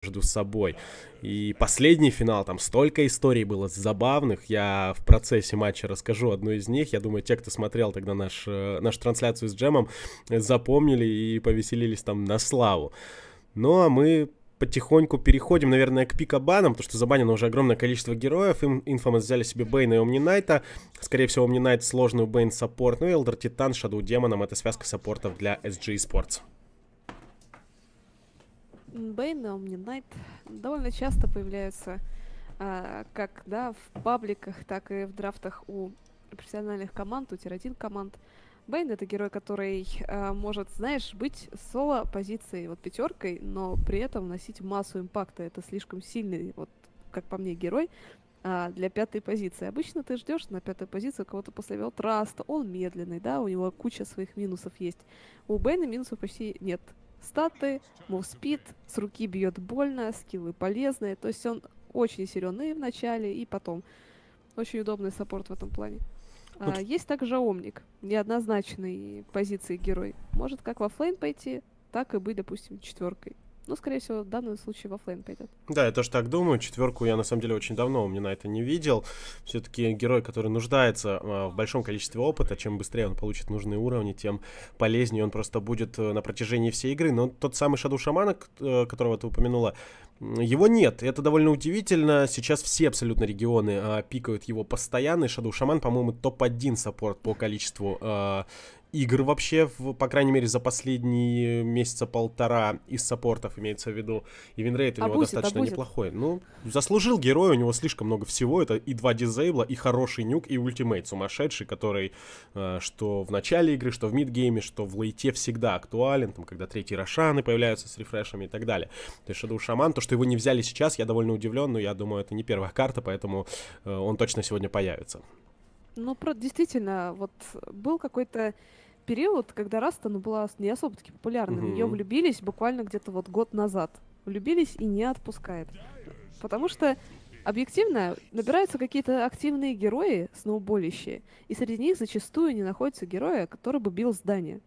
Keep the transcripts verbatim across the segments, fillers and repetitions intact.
между собой. И последний финал, там столько историй было забавных, я в процессе матча расскажу одну из них. Я думаю, те, кто смотрел тогда наш, нашу трансляцию с Джемом, запомнили и повеселились там на славу. Ну, а мы потихоньку переходим, наверное, к пикабанам, потому что забанено уже огромное количество героев. Им Infamous взяли себе Бэйна и Omni Knight. Скорее всего, Omni Knight сложный, у Бэйн саппорт. Ну и Elder Titan, Shadow Demon, это связка саппортов для эс джи Esports. Бэйн и Omni Knight довольно часто появляются а, как да, в пабликах, так и в драфтах у профессиональных команд, у тир один команд. Бэйн — это герой, который э, может, знаешь, быть соло-позицией, вот пятеркой, но при этом носить массу импакта. Это слишком сильный, вот как по мне, герой а, для пятой позиции. Обычно ты ждешь на пятой позиции кого-то после Велтраста, он медленный, да, у него куча своих минусов есть. У Бэйна минусов почти нет. Статы, мувспид, с руки бьет больно, скиллы полезные, то есть он очень силен и в начале, и потом. Очень удобный саппорт в этом плане. Вот. А, есть также Омник, неоднозначной позиции герой. Может как во флейн пойти, так и быть, допустим, четверкой. Ну, скорее всего, в данном случае во флейн пойдет. Да, я тоже так думаю. Четверку я, на самом деле, очень давно у меня на это не видел. Все-таки герой, который нуждается э, в большом количестве опыта, чем быстрее он получит нужные уровни, тем полезнее он просто будет э, на протяжении всей игры. Но тот самый Shadow Shaman, э, которого ты упомянула, его нет. Это довольно удивительно. Сейчас все абсолютно регионы э, пикают его постоянно. И Shadow Shaman, по-моему, топ один саппорт по количеству э, игр вообще, в, по крайней мере, за последние месяца полтора из саппортов, имеется в виду. И винрейт у а него будет, достаточно а будет. неплохой. Ну, заслужил герой, у него слишком много всего. Это и два дизейбла, и хороший нюк, и ультимейт сумасшедший, который э, что в начале игры, что в мидгейме, что в лейте всегда актуален, там, когда третьи рошаны появляются с рефрешами и так далее. То есть Shadow Shaman, то, что его не взяли сейчас, я довольно удивлен, но я думаю, это не первая карта, поэтому э, он точно сегодня появится. Ну, про, действительно, вот был какой-то период, когда Раста, ну, была не особо-таки популярна. Мгм. В нее влюбились буквально где-то вот год назад. Влюбились и не отпускает. Потому что объективно набираются какие-то активные герои, сноуболищие, и среди них зачастую не находится героя, который бы бил здание.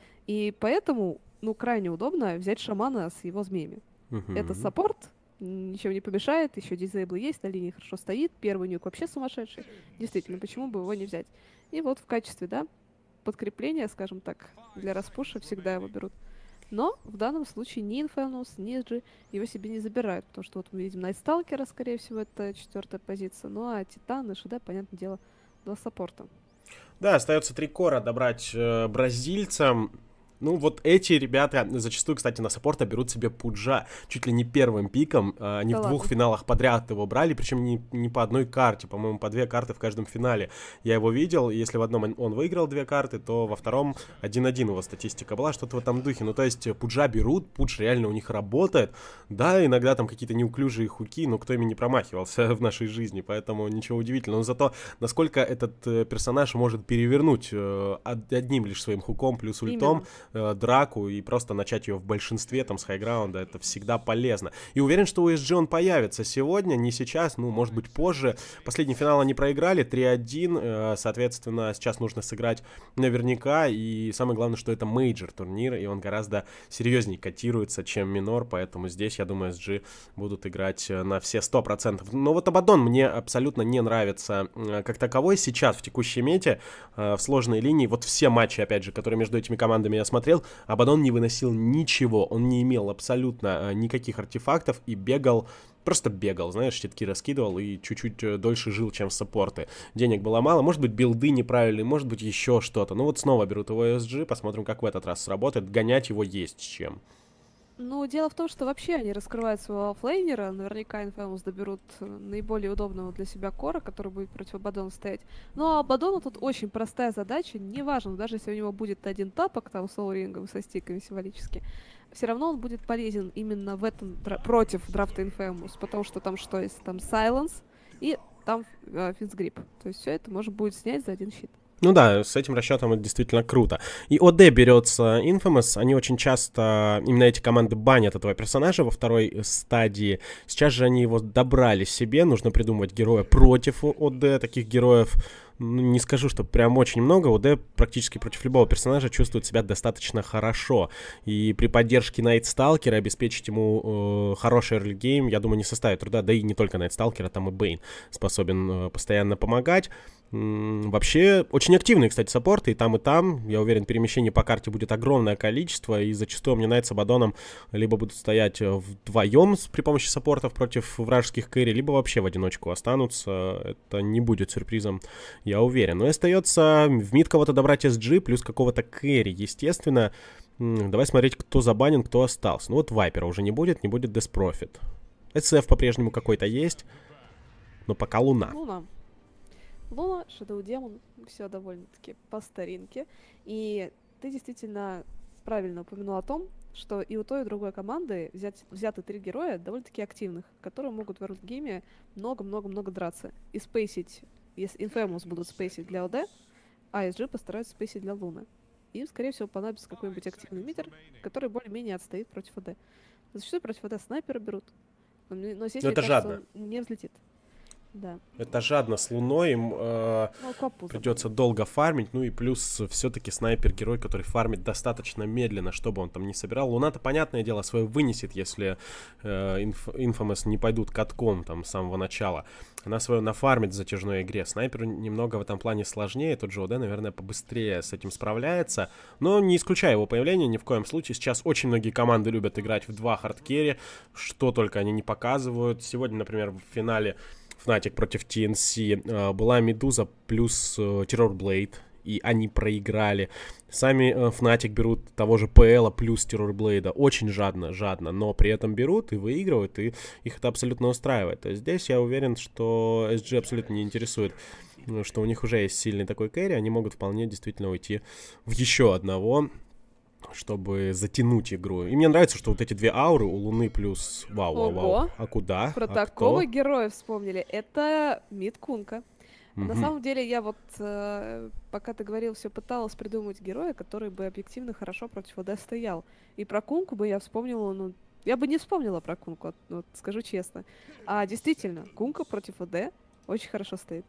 И поэтому, ну, крайне удобно взять шамана с его змеями. Мгм. Это саппорт, м, ничего не помешает, еще дизейбл есть, на линии хорошо стоит, первый нюк вообще сумасшедший. Действительно, почему бы его не взять? И вот в качестве, да, подкрепления, скажем так, для распуша всегда его берут. Но в данном случае ни Infamous, ни эс джи его себе не забирают, потому что вот мы видим Найтсталкера, скорее всего, это четвертая позиция, ну а Титан и ШД, понятное дело, два саппорта. Да, остается три кора добрать э, бразильцам. Ну, вот эти ребята зачастую, кстати, на саппорта берут себе Пуджа чуть ли не первым пиком. А, они Да в двух ладно? финалах подряд его брали, причем не, не по одной карте, по-моему, по две карты в каждом финале. Я его видел, и если в одном он- он выиграл две карты, то во втором один-один его статистика была, что-то в этом духе. Ну, то есть Пуджа берут, Пудж реально у них работает. Да, иногда там какие-то неуклюжие хуки, но кто ими не промахивался в нашей жизни, поэтому ничего удивительного. Но зато насколько этот э, персонаж может перевернуть э, од- одним лишь своим хуком плюс ультом Именно. э, драку и просто начать ее в большинстве там с хайграунда, это всегда полезно. И уверен, что у эс джи он появится сегодня, не сейчас, ну, может быть, позже. Последний финал они проиграли три один, э, соответственно, сейчас нужно сыграть наверняка, и самое главное, что это мейджор турнир, и он гораздо серьезнее котируется, чем минор, поэтому здесь, я думаю, эс джи будут играть э, на все сто процентов. Но вот Абаддон мне абсолютно не нравится э, как таковой сейчас в текущей мете, э, в сложной линии. Вот все матчи, опять же, которые между этими командами я смотрел, Абаддон не выносил ничего, он не имел абсолютно э, никаких артефактов и бегал, просто бегал, знаешь, щитки раскидывал и чуть-чуть э, дольше жил, чем саппорты. Денег было мало, может быть, билды неправильные, может быть, еще что-то. Ну вот снова берут его эс джи, посмотрим, как в этот раз сработает. Гонять его есть с чем. Ну, дело в том, что вообще они раскрывают своего оффлейнера, наверняка Infamous доберут э, наиболее удобного для себя кора, который будет против Абаддона стоять. Ну, а Абаддону тут очень простая задача, неважно, даже если у него будет один тапок, там, с лоу-рингом, со стиками символически, все равно он будет полезен именно в этом, дра- против драфта Infamous, потому что там что есть? Там Silence и там э, Финсгрип. То есть все это можно будет снять за один щит. Ну да, с этим расчетом это действительно круто. И о ди берется Infamous, они очень часто, именно эти команды банят этого персонажа во второй стадии. Сейчас же они его добрали себе, нужно придумывать героя против о ди, таких героев, ну, не скажу, что прям очень много. ОД практически против любого персонажа чувствует себя достаточно хорошо. И при поддержке Найтсталкера обеспечить ему э, хороший early game, я думаю, не составит труда. Да и не только Найтсталкера, там и Бейн способен э, постоянно помогать. М-м, вообще, очень активные, кстати, саппорты и там, и там. Я уверен, перемещений по карте будет огромное количество. И зачастую мне Найт с Абадоном либо будут стоять вдвоем при помощи саппортов против вражеских кэри, либо вообще в одиночку останутся. Это не будет сюрпризом, я уверен. Но и остается в мид кого-то добрать эс джи плюс какого-то кэри, естественно. Давай смотреть, кто забанен, кто остался. Ну вот Вайпера уже не будет, не будет Death Prophet. эс эф по-прежнему какой-то есть, но пока Луна. Луна. Луна, Shadow Demon, все довольно-таки по старинке. И ты действительно правильно упомянул о том, что и у той, и у другой команды взять, взяты три героя довольно-таки активных, которые могут в эрлгейме много-много-много драться. И спейсить, если Infamous будут спейсить для ОД, а эс джи постараются спейсить для Луны. Им, скорее всего, понадобится какой-нибудь активный мидер, который более-менее отстоит против ОД. Зачастую против ОД снайпера берут, но, но здесь, Но мне это кажется, жадно. он не взлетит. Да. Это жадно с Луной, им э, Ну, придется долго фармить, ну и плюс все-таки снайпер-герой, который фармит достаточно медленно, чтобы он там не собирал. Луна-то, понятное дело, свое вынесет, если э, инф, Infamous не пойдут катком там с самого начала. Она свое нафармит в затяжной игре. Снайперу немного в этом плане сложнее, тот же ОД, наверное, побыстрее с этим справляется, но не исключая его появления ни в коем случае. Сейчас очень многие команды любят играть в два хардкерри, что только они не показывают. Сегодня, например, в финале Fnatic против ти эн си э, была Медуза плюс э, Terror Blade, и они проиграли. Сами э, Fnatic берут того же пи эл плюс Terror Blade, очень жадно, жадно, но при этом берут и выигрывают, и их это абсолютно устраивает. То есть здесь я уверен, что эс джи абсолютно не интересует, что у них уже есть сильный такой кэри, они могут вполне действительно уйти в еще одного, чтобы затянуть игру. И мне нравится, что вот эти две ауры у Луны плюс... Вау, вау, вау. А куда? Про а такого кто? героя вспомнили. Это Мид Кунка. Угу. На самом деле, я вот, э, пока ты говорил, все пыталась придумать героя, который бы объективно хорошо против ОД стоял. И про Кунку бы я вспомнила, ну, я бы не вспомнила про Кунку, вот, вот, скажу честно. А действительно, Кунка против ОД очень хорошо стоит.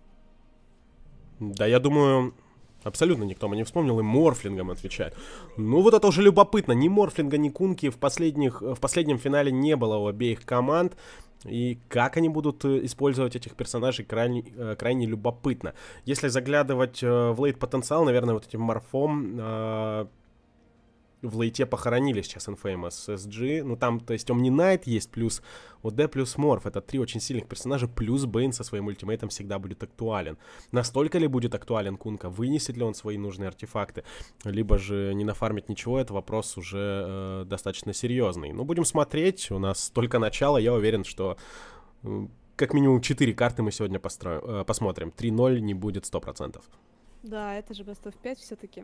Да, я думаю... Абсолютно никто мне не вспомнил, и Морфлингом отвечает. Ну вот это уже любопытно. Ни Морфлинга, ни Кунки в, последних, в последнем финале не было у обеих команд. И как они будут использовать этих персонажей, крайне, крайне любопытно. Если заглядывать в лейт-потенциал, наверное, вот этим Морфом... В лейте похоронили сейчас Infamous с эс джи. Ну там, то есть Omni Knight есть, плюс ОД, плюс Морф. Это три очень сильных персонажа, плюс Бейн со своим ультимейтом всегда будет актуален. Настолько ли будет актуален Кунка? Вынесет ли он свои нужные артефакты? Либо же не нафармит ничего? Это вопрос уже э, достаточно серьезный. Но будем смотреть. У нас только начало. Я уверен, что э, как минимум четыре карты мы сегодня построим, э, посмотрим. три ноль не будет сто процентов. Да, это же Best of пять все-таки.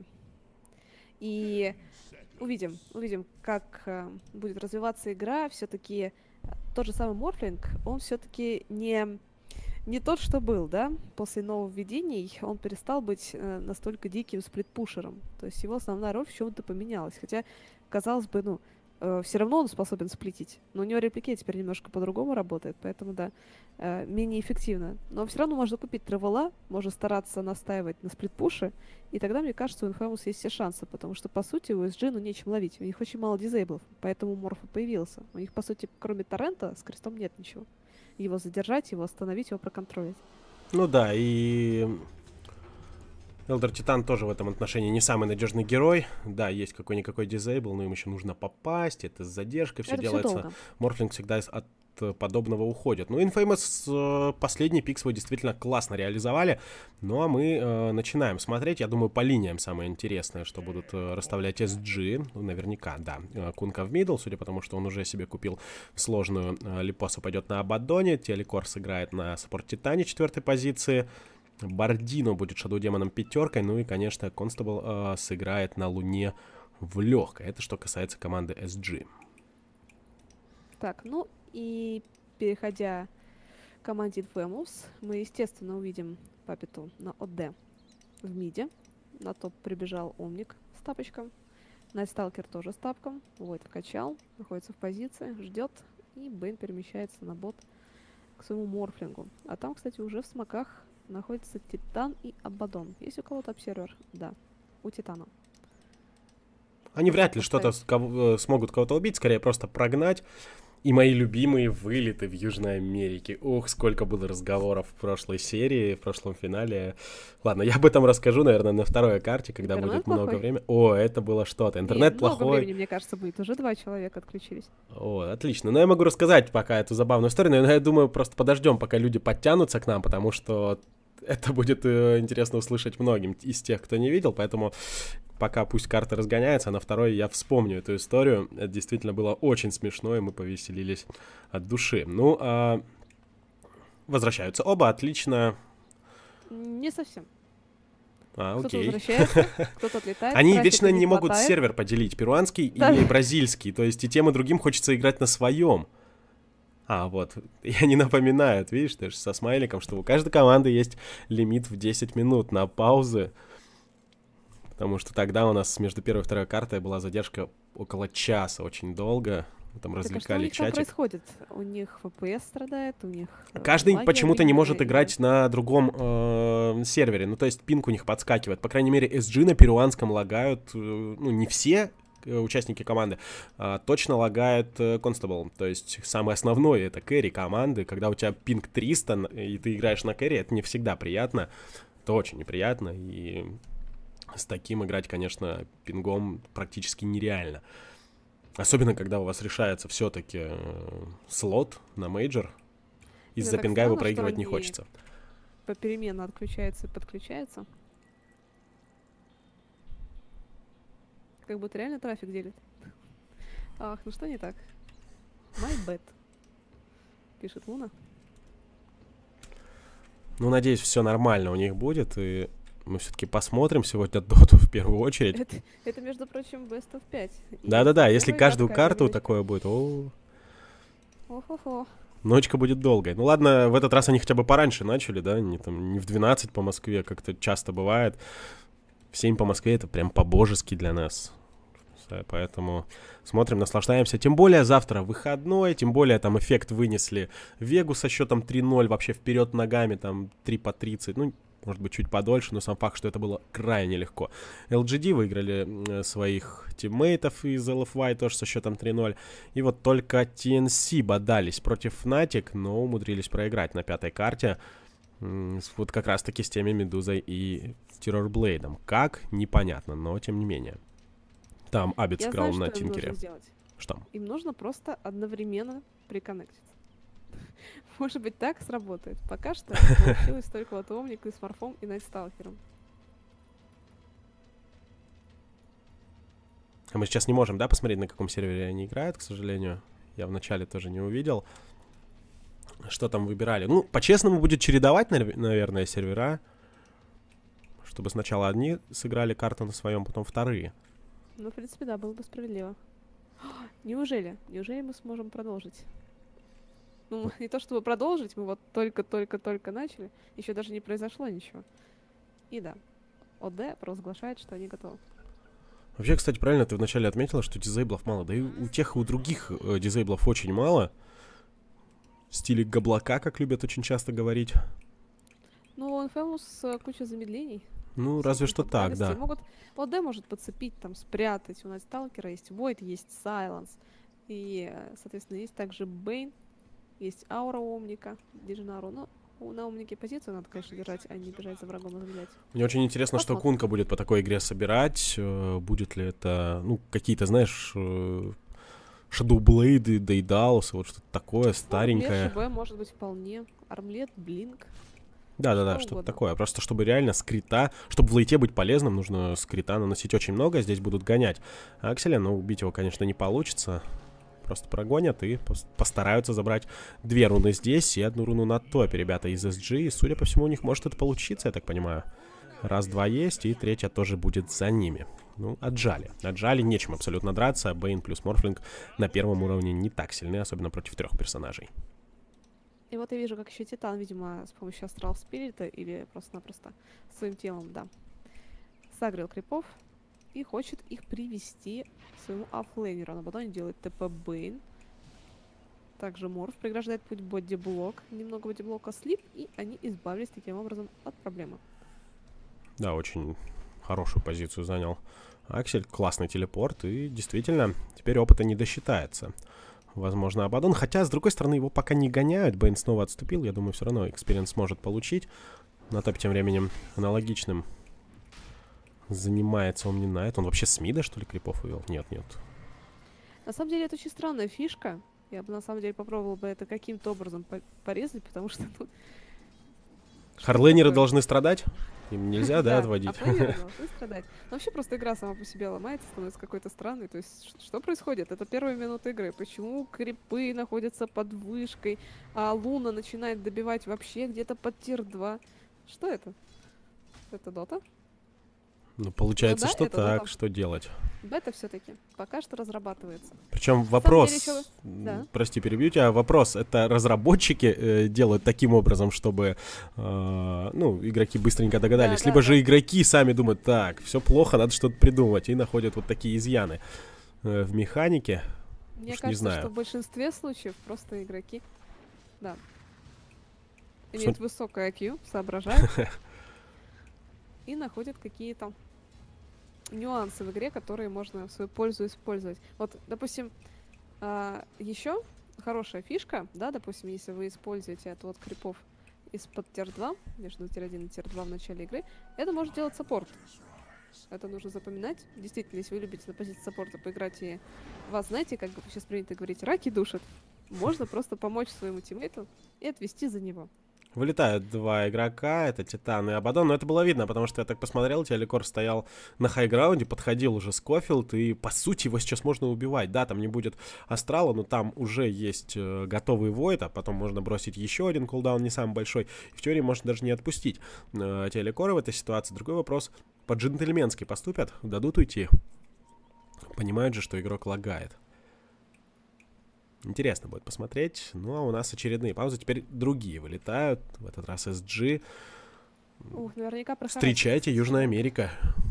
И... Увидим, увидим, как э, будет развиваться игра. Все-таки тот же самый Морфлинг, он все-таки не, не тот, что был, да? После нововведений он перестал быть э, настолько диким сплитпушером. То есть его основная роль в чем-то поменялась. Хотя, казалось бы, ну, э, все равно он способен сплитить. Но у него репликейт теперь немножко по-другому работает, поэтому, да, э, менее эффективно. Но все равно можно купить тревела, можно стараться настаивать на сплитпуше, и тогда, мне кажется, у Infamous есть все шансы, потому что, по сути, у эс джи, ну, нечем ловить. У них очень мало дизейблов, поэтому Морф и появился. У них, по сути, кроме торрента, с крестом нет ничего. Его задержать, его остановить, его проконтролить. Ну да, и... Элдер Титан тоже в этом отношении не самый надежный герой. Да, есть какой-никакой дизейбл, но им еще нужно попасть, это с задержкой все это делается. Морфлинг всегда от подобного уходит. Ну, Infamous э, последний пик свой действительно классно реализовали. Ну, а мы э, начинаем смотреть. Я думаю, по линиям самое интересное, что будут э, расставлять эс джи. Ну, наверняка, да. Э, Кунка в мидл, судя по тому, что он уже себе купил сложную. Э, Липоса пойдет на Абаддоне. Телекор сыграет на саппорт Титане четвертой позиции. Бардино будет Shadow Демоном пятеркой. Ну и, конечно, Констабл э, сыграет на Луне в легкой. Это что касается команды эс джи. Так, ну и переходя к команде Infamous, мы, естественно, увидим Папиту на ОД в миде. На топ прибежал Омник с тапочком. Найтсталкер тоже с тапком. Вот, вкачал, находится в позиции, ждет. И Бейн перемещается на бот к своему Морфлингу. А там, кстати, уже в смоках находится Титан и Абаддон. Есть у кого-то обсервер? Да, у Титана. Они вряд ли что-то смогут кого-то убить, скорее просто прогнать. И мои любимые вылеты в Южной Америке. Ух, сколько было разговоров в прошлой серии, в прошлом финале. Ладно, я об этом расскажу, наверное, на второй карте, когда Интернет будет плохой? много времени. О, это было что-то. Интернет Нет, плохой. Много времени, мне кажется, будет. Уже два человека отключились. О, отлично. Но я могу рассказать пока эту забавную историю, но я думаю, просто подождем, пока люди подтянутся к нам, потому что это будет э, интересно услышать многим из тех, кто не видел, поэтому пока пусть карта разгоняется, а на второй я вспомню эту историю. Это действительно было очень смешно, и мы повеселились от души. Ну, а... возвращаются оба, отлично. Не совсем. А, Кто-то окей. возвращается, кто-то отлетает. Они трафика вечно не могут хватает. сервер поделить, перуанский Да. и бразильский. То есть и тем, и другим хочется играть на своем. А, вот, и они напоминают, видишь, ты же со смайликом, что у каждой команды есть лимит в десять минут на паузы. Потому что тогда у нас между первой и второй картой была задержка около часа, очень долго. Мы там Так, а что у развлекали них там чатик. происходит? У них эф пи эс страдает, у них... э, Каждый лаги почему-то не может объединены, играть на другом э, сервере. Ну, то есть пинг у них подскакивает. По крайней мере, эс джи на перуанском лагают, э, ну, не все э, участники команды, а точно лагает э, Constable. То есть самое основное — это кэрри команды. Когда у тебя пинг триста, и ты играешь на кэрри, это не всегда приятно. Это очень неприятно. И с таким играть, конечно, пингом практически нереально. Особенно, когда у вас решается все-таки э, слот на мейджор. Из-за так пинга его странно, проигрывать что не они хочется. Попеременно отключается и подключается. Как будто реально трафик делит. Ах, ну что не так? My bad. Пишет Луна. Ну, надеюсь, все нормально у них будет, и мы все-таки посмотрим сегодня доту в первую очередь. Это, это, между прочим, бест оф пять. И Да-да-да, если первая каждую такая карту ночка. такое будет, о, Ох-охо. ночка будет долгой. Ну ладно, в этот раз они хотя бы пораньше начали, да, не, там, не в двенадцать по Москве, как это часто бывает. В семь по Москве это прям по-божески для нас. Поэтому смотрим, наслаждаемся. Тем более завтра выходной, тем более там эффект вынесли Вегу со счетом три ноль, вообще вперед ногами, там три по тридцать, ну, может быть, чуть подольше, но сам факт, что это было крайне легко. эл джи ди выиграли э, своих тиммейтов из эл эф вай тоже со счетом три ноль. И вот только ти эн си бодались против Fnatic, но умудрились проиграть на пятой карте. М, с- Вот как раз-таки с теми Медузой и Террорблейдом. Как? Непонятно, но тем не менее. Там Абит Я сыграл знаю, на что им нужно Тинкере. сделать. Что? Им нужно просто одновременно приконнектиться. Может быть, так сработает. Пока что получилось только вот у Омника и с Морфом и Найтсталкером. А мы сейчас не можем, да, посмотреть, на каком сервере они играют, к сожалению. Я вначале тоже не увидел. Что там выбирали? Ну, по-честному будет чередовать, навер- наверное, сервера. Чтобы сначала одни сыграли карту на своем, потом вторые. Ну, в принципе, да, было бы справедливо. Неужели? Неужели мы сможем продолжить? Ну, не то чтобы продолжить, мы вот только-только-только начали. Еще даже не произошло ничего. И да, ОД провозглашает, что они готовы. Вообще, кстати, правильно ты вначале отметила, что дизейблов мало. Да и у тех, и у других э, дизейблов очень мало. В стиле габлака, как любят очень часто говорить. Ну, у Infamous куча замедлений. Ну, разве что так, Функциональности. да. Могут ОД может подцепить, там, спрятать. У нас Сталкера есть Void, есть Silence. И, э, соответственно, есть также Бейн, есть Аура у Омника, Дижинару. Но у- на Омнике позицию надо, конечно, держать, а не бежать за врагом и замедлять. Мне очень интересно, что Посмотрим. Кунка будет по такой игре собирать. э, Будет ли это, ну, какие-то, знаешь, э, Shadowblade, Дейдалус, вот что-то такое старенькое. ШБ может быть вполне. Армлет, Блинк. Да-да-да, что что-то угодно. такое. Просто чтобы реально скрита, чтобы в лейте быть полезным, нужно скрита наносить очень много, здесь будут гонять. А Акселя, ну, убить его, конечно, не получится. Просто прогонят и пос- постараются забрать две руны здесь и одну руну на топе, ребята, из эс джи. И, судя по всему, у них может это получиться, я так понимаю. Раз-два есть, и третья тоже будет за ними. Ну, отжали. Отжали, нечем абсолютно драться. Бейн плюс Морфлинг на первом уровне не так сильны, особенно против трех персонажей. И вот я вижу, как еще Титан, видимо, с помощью Астрал Спирита или просто-напросто своим телом, да, сагрил крипов и хочет их привести к своему оффлейнеру. На батоне делает ТП Бейн. Также Морф преграждает путь бодиблок. Немного бодиблока слип, и они избавились таким образом от проблемы. Да, очень хорошую позицию занял Аксель. Классный телепорт. И действительно, теперь опыта не досчитается. Возможно, Абадон. Хотя, с другой стороны, его пока не гоняют. Бэйн снова отступил. Я думаю, все равно экспириенс сможет получить. На топе тем временем аналогичным занимается он не на это. Он вообще с мида, что ли, крипов увел? Нет, нет. На самом деле, это очень странная фишка. Я бы, на самом деле, попробовала бы это каким-то образом по порезать, потому что... Ну, Харлейнеры должны страдать? Им нельзя, да, отводить? Харлейнеры должны страдать. Вообще просто игра сама по себе ломается, становится какой-то странной. То есть, что происходит? Это первая минута игры. Почему крипы находятся под вышкой, а Луна начинает добивать вообще где-то под тир два? Что это? Это дота? Ну, получается, ну, да, что так, дота. Что делать? Бета все-таки пока что разрабатывается. Причем вопрос, деле, еще... да. прости, перебью тебя, вопрос, это разработчики э, делают таким образом, чтобы, э, ну, игроки быстренько догадались, да, либо да, же да. игроки сами думают, так, все плохо, надо что-то придумать, и находят вот такие изъяны э, в механике. Мне Уж кажется, не знаю. что в большинстве случаев просто игроки, да, имеют высокое ай кью, соображают и находят какие-то нюансы в игре, которые можно в свою пользу использовать. Вот, допустим, а, еще хорошая фишка, да, допустим, если вы используете отвод крипов из-под тир два, между тир один и тир два в начале игры, это может делать саппорт. Это нужно запоминать. Действительно, если вы любите на позиции саппорта поиграть и вас, знаете, как бы сейчас принято говорить, раки душат, можно просто помочь своему тиммейту и отвести за него. Вылетают два игрока, это Титан и Абадон, но это было видно, потому что я так посмотрел, Телекор стоял на хайграунде, подходил уже Скофилд, и по сути его сейчас можно убивать. Да, там не будет Астрала, но там уже есть э, готовый Войд, а потом можно бросить еще один кулдаун, не самый большой, и в теории можно даже не отпустить э, Телекора в этой ситуации. Другой вопрос, по-джентльменски поступят, дадут уйти. Понимают же, что игрок лагает. Интересно будет посмотреть. Ну, а у нас очередные паузы. Теперь другие вылетают. В этот раз эс джи. Ух, наверняка Встречайте, Южная Америка.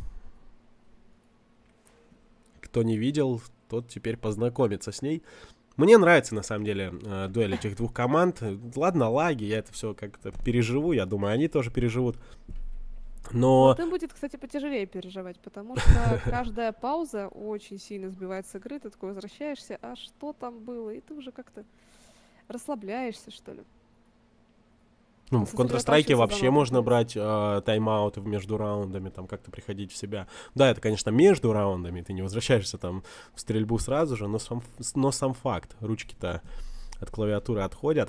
Кто не видел, тот теперь познакомится с ней. Мне нравится, на самом деле, дуэль этих двух команд. Ладно, лаги, я это все как-то переживу. Я думаю, они тоже переживут. Но... Вот им будет, кстати, потяжелее переживать, потому что каждая пауза очень сильно сбивает с игры, ты такой возвращаешься, а что там было? И ты уже как-то расслабляешься, что ли. Ну, в Counter-Strike вообще можно брать э, тайм-ауты между раундами, там как-то приходить в себя. Да, это, конечно, между раундами, ты не возвращаешься там в стрельбу сразу же, но сам, но сам факт, ручки-то от клавиатуры отходят.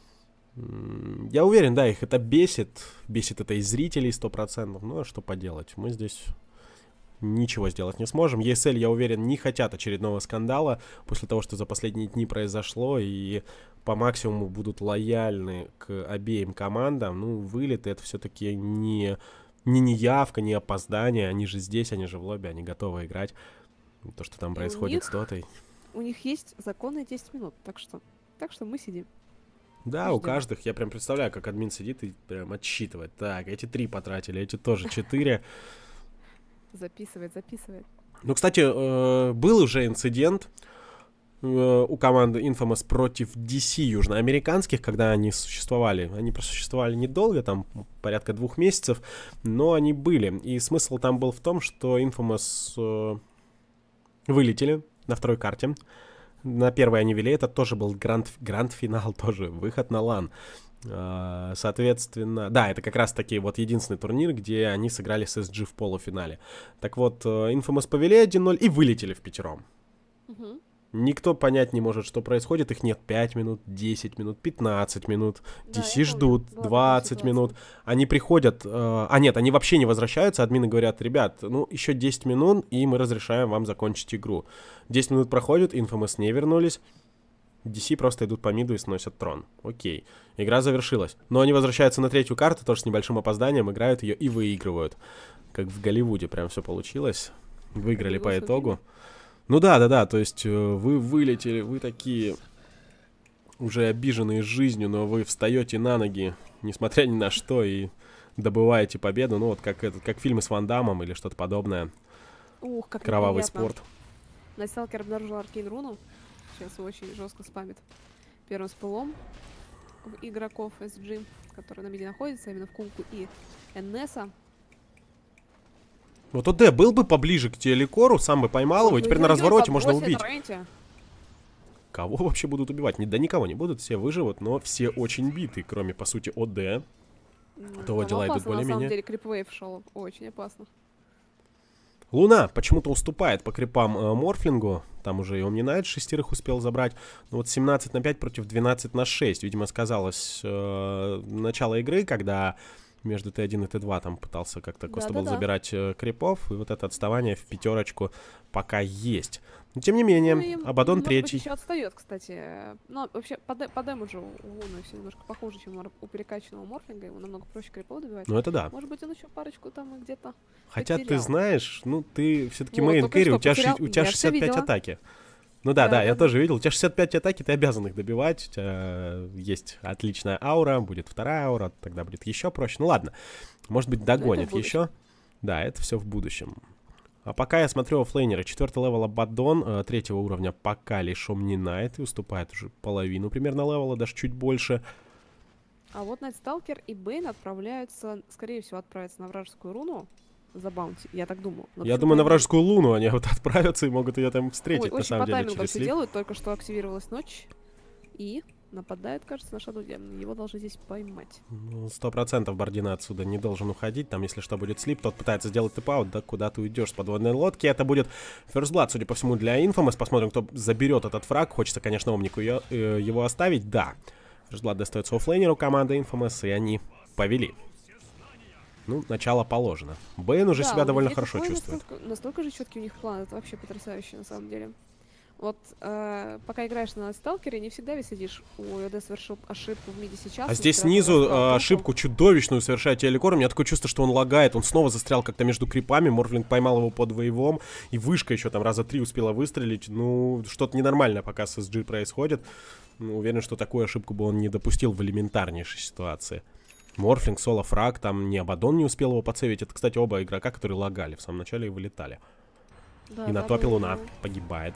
Я уверен, да, их это бесит. Бесит это и зрителей сто процентов. Ну, а что поделать? Мы здесь ничего сделать не сможем. и эс эль, я уверен, не хотят очередного скандала после того, что за последние дни произошло. И по максимуму будут лояльны к обеим командам. Ну, вылеты это все-таки не, не неявка, не опоздание. Они же здесь, они же в лобби, они готовы играть. То, что там происходит них, с дотой. У них есть законные десять минут, так что, так что мы сидим. Да, Ждем. У каждых, я прям представляю, как админ сидит и прям отсчитывает. Так, эти три потратили, эти тоже четыре. Записывает, записывает. Ну, кстати, был уже инцидент у команды Infamous против ди си южноамериканских, когда они существовали. Они просуществовали недолго, там порядка двух месяцев, но они были. И смысл там был в том, что Infamous вылетели на второй карте. На первой они вели, это тоже был гранд, гранд-финал, тоже выход на лан. Соответственно, да, это как раз-таки вот единственный турнир, где они сыграли с эс джи в полуфинале. Так вот, Infamous повели один ноль и вылетели в пятером. Угу. Никто понять не может, что происходит. Их нет пять минут, десять минут, пятнадцать минут. Да, ди си ждут помню. двадцать минут. Они приходят... Э, а нет, они вообще не возвращаются. Админы говорят, ребят, ну еще десять минут, и мы разрешаем вам закончить игру. десять минут проходят, Infamous не вернулись. ди си просто идут по миду и сносят трон. Окей. Игра завершилась. Но они возвращаются на третью карту, тоже с небольшим опозданием, играют ее и выигрывают. Как в Голливуде прям все получилось. Выиграли по итогу. Ну да, да, да, то есть вы вылетели, вы такие уже обиженные жизнью, но вы встаете на ноги, несмотря ни на что, и добываете победу. Ну вот как, это, как фильмы с Ван Даммом или что-то подобное. Ух, как кровавый неприятно. спорт. Насталкер обнаружил Аркейн руну. Сейчас очень жестко спамит первым спылом игроков эс джи, которые на миде находятся, именно в Кунку и Эннеса. Вот ОД был бы поближе к телекору, сам бы поймал его, и теперь на развороте можно убить. Ренте. Кого вообще будут убивать? Да никого не будут, все выживут, но все очень биты, кроме, по сути, ОД. Ну, То дела идут более-менее. На самом деле, Крипвейв шел. Очень опасно. Луна почему-то уступает по крипам э, Морфлингу. Там уже и Omni-Knight шестерых успел забрать. Но вот семнадцать на пять против двенадцать на шесть. Видимо, сказалось э, начало игры, когда между Т один и Т два там пытался как-то Да, Костабл да, да. забирать э, крипов. И вот это отставание в пятерочку пока есть. Но тем не менее, Ну, и, Абаддон может третий. быть, еще отстает, кстати. Но вообще по, де- по демеджу у Луны все немножко похоже, чем у, у перекачанного Морфлинга. Ему намного проще крипов добивать. Ну это да. Может быть, он еще парочку там и где-то Хотя потерял. ты знаешь, ну ты все-таки Вот, мейн только кэрри, что у тебя, потерял. ши- у тебя Я всё шестьдесят пять видела. атаки. Ну да, да, Да, я да, тоже видел. У тебя шестьдесят пять атаки, ты обязан их добивать. У тебя есть отличная аура, будет вторая аура, тогда будет еще проще. Ну ладно, может быть, догонит в еще. Да, это все в будущем. А пока я смотрю оффлейнера. Четвертый левел Абаддон, э, третьего уровня пока лишь Omni-Knight, и уступает уже половину примерно левела, даже чуть больше. А вот Найтсталкер и Бейн отправляются, скорее всего, отправятся на вражескую руну за баунти. Я так думаю. Но Я почему-то думаю, на они- вражескую луну они вот отправятся и могут ее там встретить, Ой, на очень самом по деле, таймингу через все слив. делают, только что активировалась ночь. И нападает, кажется, на Shadow Demon. Его должны здесь поймать. Ну, сто процентов Бардина отсюда не должен уходить. Там, если что, будет слип, тот пытается сделать тэп-аут, да куда ты уйдешь с подводной лодки. Это будет First Blood, судя по всему, для Infamous. Посмотрим, кто заберет этот фраг. Хочется, конечно, Омнику ее, э, его оставить. Да, First Blood достается оффлейнеру команды Infamous, и они повели. Ну, начало положено. Бэйн уже Да, себя у довольно людей хорошо такой чувствует. Настолько, настолько же четкий у них план. Это вообще потрясающе, на самом деле. Вот э, пока играешь на сталкере, не всегда ведь сидишь. У ОД совершил ошибку в миде сейчас. А здесь несмотря на снизу то, что э, ошибку чудовищную совершает Телекор. У меня такое чувство, что он лагает. Он снова застрял как-то между крипами. Морфлинг поймал его под вейвом. И вышка еще там раза три успела выстрелить. Ну, что-то ненормальное пока с эс джи происходит. Ну, уверен, что такую ошибку бы он не допустил в элементарнейшей ситуации. Морфлинг, соло, фраг. Там ни Абаддон не успел его подсейвить. Это, кстати, оба игрока, которые лагали в самом начале и вылетали. Да, и на да, топе было Луна дело. погибает.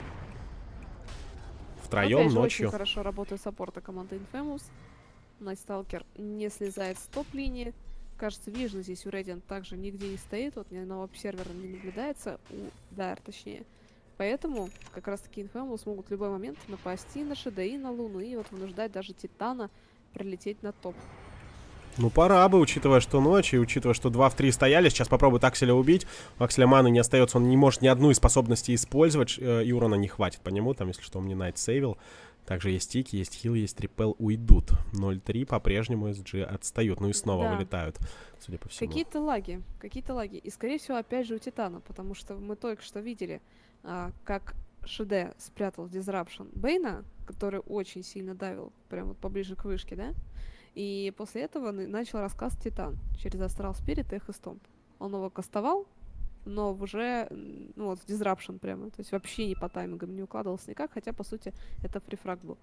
Опять Втроем же, ночью. очень хорошо работает саппорта команды Infamous. Найтсталкер не слезает с топ-линии. Кажется, Вижн здесь у Radiant также нигде не стоит. Вот ни одного обсервера не наблюдается. У Дайр, точнее. Поэтому как раз-таки Infamous могут в любой момент напасть и на Шеда, и на Луну. И вот вынуждать даже Титана прилететь на топ. Ну, пора бы, учитывая, что ночь, и учитывая, что два в три стояли. Сейчас попробует Акселя убить. У Акселя маны не остается, он не может ни одну из способностей использовать, э, и урона не хватит по нему. Там, если что, мне Найт сейвил. Также есть тики, есть хил, есть трипел, уйдут. ноль три по-прежнему эс джи отстают. Ну и снова Да. вылетают, судя по всему. Какие-то лаги, какие-то лаги. И, скорее всего, опять же у Титана, потому что мы только что видели, а, как Шеде спрятал Disruption Бейна, который очень сильно давил, прям вот поближе к вышке, да? И после этого на- начал рассказ Титан через Astral Spirit и Echo Stomp. Он его кастовал, но уже, м, ну вот, в Disruption прямо, то есть вообще не по таймингам не укладывался никак, хотя, по сути, это фрифраг был.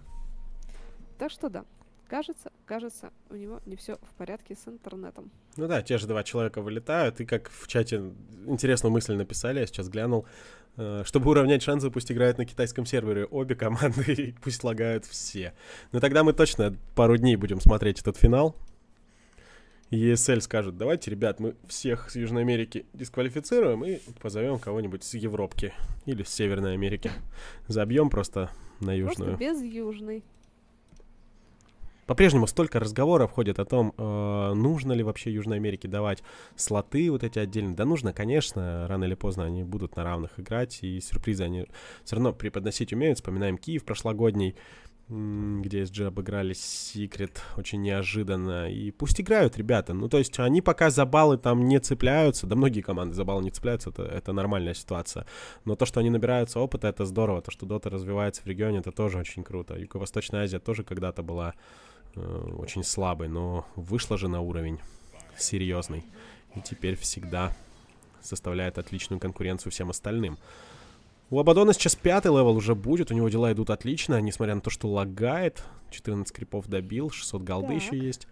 Так что да, кажется, кажется, у него не все в порядке с интернетом. Ну да, те же два человека вылетают, и как в чате интересную мысль написали, я сейчас глянул. э, Чтобы уравнять шансы, пусть играют на китайском сервере обе команды, и пусть лагают все. Но тогда мы точно пару дней будем смотреть этот финал. И и эс эль скажет: давайте, ребят, мы всех с Южной Америки дисквалифицируем и позовем кого-нибудь с Европки или с Северной Америки. Забьем просто на Южную. Просто без южной. По-прежнему столько разговоров ходит о том, э, нужно ли вообще Южной Америке давать слоты вот эти отдельные. Да нужно, конечно, рано или поздно они будут на равных играть, и сюрпризы они все равно преподносить умеют. Вспоминаем Киев прошлогодний, м, где эс джи обыграли Секрет очень неожиданно. И пусть играют ребята. Ну, то есть они пока за баллы там не цепляются. Да многие команды за баллы не цепляются, это, это нормальная ситуация. Но то, что они набираются опыта, это здорово. То, что Дота развивается в регионе, это тоже очень круто. Юго-Восточная Азия тоже когда-то была очень слабый, но вышла же на уровень серьезный. И теперь всегда составляет отличную конкуренцию всем остальным. У Абаддона сейчас пятый левел уже будет. У него дела идут отлично, несмотря на то, что лагает. четырнадцать крипов добил, шестьсот голды Так. еще есть.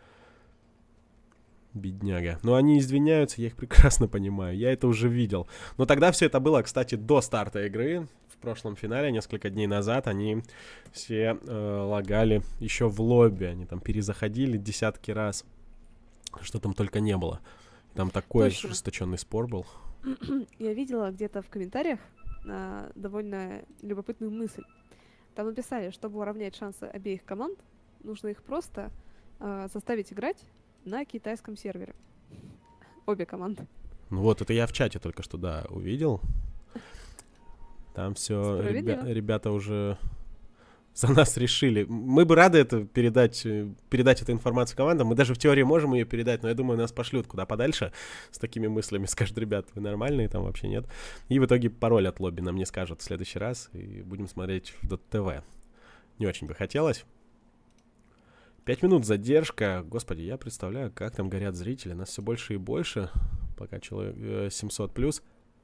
Бедняга. Но они извиняются, я их прекрасно понимаю. Я это уже видел. Но тогда все это было, кстати, до старта игры. в прошлом финале, несколько дней назад, они все э, лагали еще в лобби. Они там перезаходили десятки раз. Что там только не было. Там такой Точно. ожесточенный спор был. Я видела где-то в комментариях а, довольно любопытную мысль. Там написали, чтобы уравнять шансы обеих команд, нужно их просто а, заставить играть на китайском сервере. Обе команды. Ну вот, это я в чате только что, да, увидел. Там все ребя- ребята уже за нас решили. Мы бы рады это передать, передать эту информацию командам. Мы даже в теории можем ее передать, но я думаю, нас пошлют куда подальше с такими мыслями. Скажут, ребят, вы нормальные, там вообще нет. И в итоге пароль от лобби нам не скажут в следующий раз. И будем смотреть в ДОТ-ТВ. Не очень бы хотелось. Пять минут задержка. Господи, я представляю, как там горят зрители. Нас все больше и больше. Пока человек э, семьсот плюс.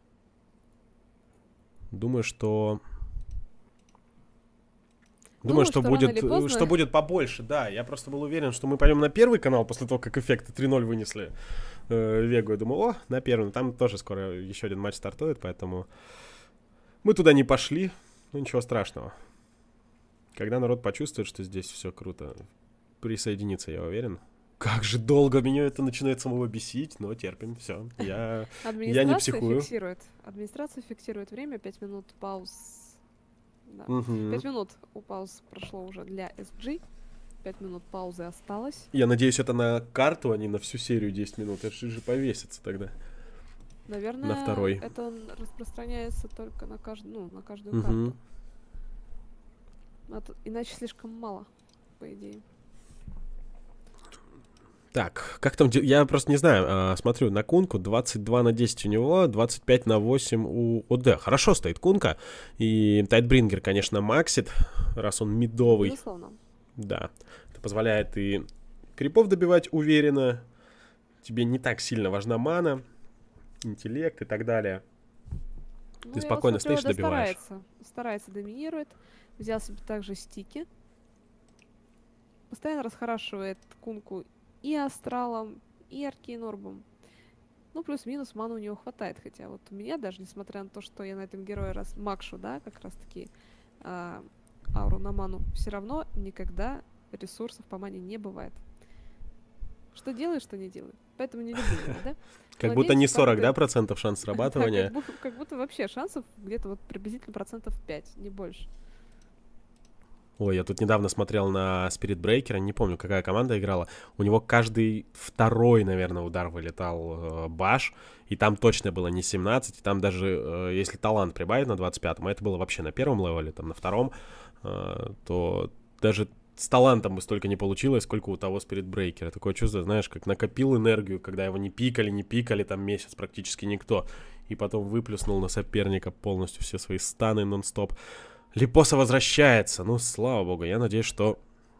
Думаю, что... Думаю, Думаю, что, что будет, поздно... что будет побольше, да. Я просто был уверен, что мы пойдем на первый канал после того, как эффекты три ноль вынесли э, Вегу. Я думаю, о, на первый. Там тоже скоро еще один матч стартует, поэтому мы туда не пошли. Ну, ничего страшного. Когда народ почувствует, что здесь все круто, присоединится, я уверен. Как же долго меня это начинает самого бесить, но терпим, все. Я, я не психую. Фиксирует. Администрация фиксирует время, пять минут пауз. Да. Угу. пять минут у пауз прошло уже для эс джи. пять минут паузы осталось. Я надеюсь, это на карту, а не на всю серию десять минут. Это же повесится тогда. Наверное, на второй. Это распространяется только на, кажд... ну, на каждую угу. карту. Это... Иначе слишком мало, по идее. Так, как там... Я просто не знаю. А, смотрю на Кунку. двадцать два на десять у него, двадцать пять на восемь у ОД. Хорошо стоит Кунка. И Тайтбрингер, конечно, максит, раз он мидовый. Безусловно. Да. Это позволяет и крипов добивать уверенно. Тебе не так сильно важна мана, интеллект и так далее. Ну, Ты спокойно вот смотрю, стоишь и добиваешь. Старается, старается, доминирует. Взял себе также стики. Постоянно расхорашивает Кунку и Астралом, и Аркейнорбом. Ну, плюс-минус маны у него хватает. Хотя вот у меня даже, несмотря на то, что я на этом герое раз макшу, да, как раз-таки а, ауру на ману, все равно никогда ресурсов по мане не бывает. Что делаю, что не делаю. Поэтому не люблю его, да? Как будто не сорок, да, процентов шанс срабатывания? Как будто вообще шансов где-то вот приблизительно процентов пять, не больше. Ой, я тут недавно смотрел на Spirit Breaker, не помню, какая команда играла. У него каждый второй, наверное, удар вылетал э, баш, и там точно было не семнадцать, и там даже, э, если талант прибавить на двадцать пятом, а это было вообще на первом левеле, там на втором, э, то даже с талантом бы столько не получилось, сколько у того Spirit Breaker. Такое чувство, знаешь, как накопил энергию, когда его не пикали, не пикали, там месяц практически никто, и потом выплюснул на соперника полностью все свои станы нон-стоп. Липоса возвращается. Ну, слава богу. Я надеюсь, что